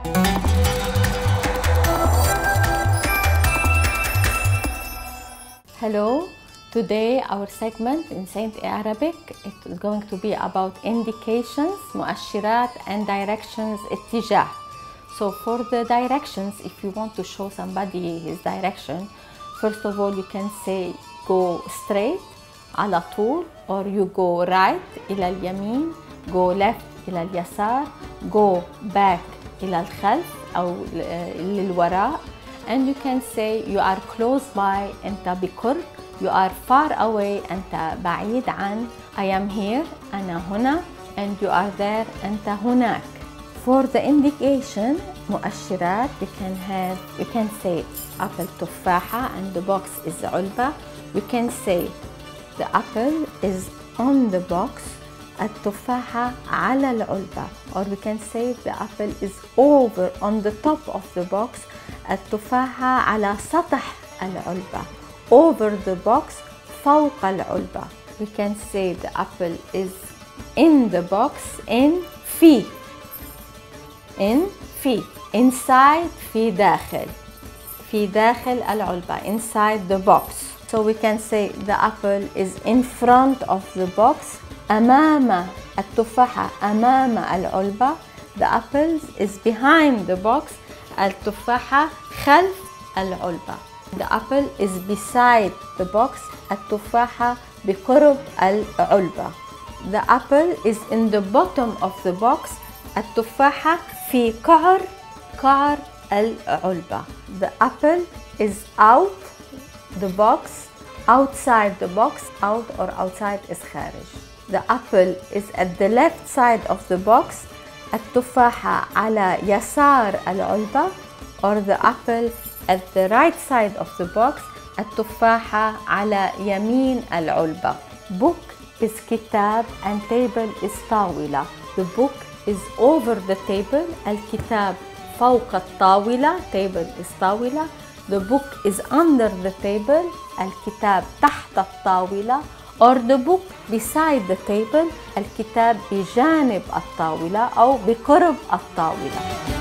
Hello, today our segment in Saint Arabic it is going to be about indications, مؤشرات and directions اتجاه. So for the directions, if you want to show somebody his direction, first of all you can say go straight على طول, or you go right إلى اليمين, go left إلى اليسار, go back إلى الخلف أو للوراء. And you can say you are close by, أنت بقرب. You are far away, أنت بعيد عن. I am here, أنا هنا. And you are there, أنت هناك. For the indication, مؤشرات, you can say apple تفاحة and the box is علبة. You can say the apple is on the box, التفاحة على العلبة. Or we can say the apple is over on the top of the box, التفاحة على سطح العلبة. Over the box, فوق العلبة. We can say the apple is in the box, في inside, في داخل العلبة, inside the box. So we can say the apple is in front of the box, أمام التفاحة أمام العلبة. The apple is behind the box, التفاحة خلف العلبة. The apple is beside the box, التفاحة بقرب العلبة. The apple is in the bottom of the box, التفاحة في قعر العلبة. The apple is out the box, outside the box, out or outside is خارج. The apple is at the left side of the box, التفاحة على يسار العلبة. Or the apple at the right side of the box, التفاحة على يمين العلبة. Book is كتاب and table is طاولة. The book is over the table, الكتاب فوق الطاولة, table is طاولة. The book is under the table, الكتاب تحت الطاولة. Or the book beside the table, الكتاب بجانب الطاولة أو بقرب الطاولة.